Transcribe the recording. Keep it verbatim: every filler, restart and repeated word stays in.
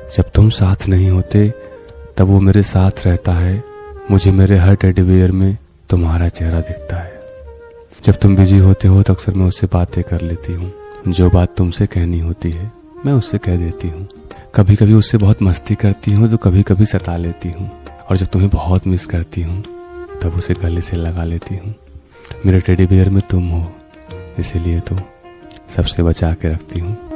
जब तुम साथ नहीं होते तब वो मेरे साथ रहता है, मुझे मेरे हर टेडी बियर में तुम्हारा चेहरा दिखता है। जब तुम बिजी होते हो तो अक्सर मैं उससे बातें कर लेती हूँ, जो बात तुमसे कहनी होती है मैं उससे कह देती हूँ। कभी कभी उससे बहुत मस्ती करती हूँ तो कभी कभी सता लेती हूँ, और जब तुम्हें बहुत मिस करती हूँ तब उसे गले से लगा लेती हूँ। मेरे टेडी बियर में तुम हो, इसीलिए तो सबसे बचा के रखती हूँ।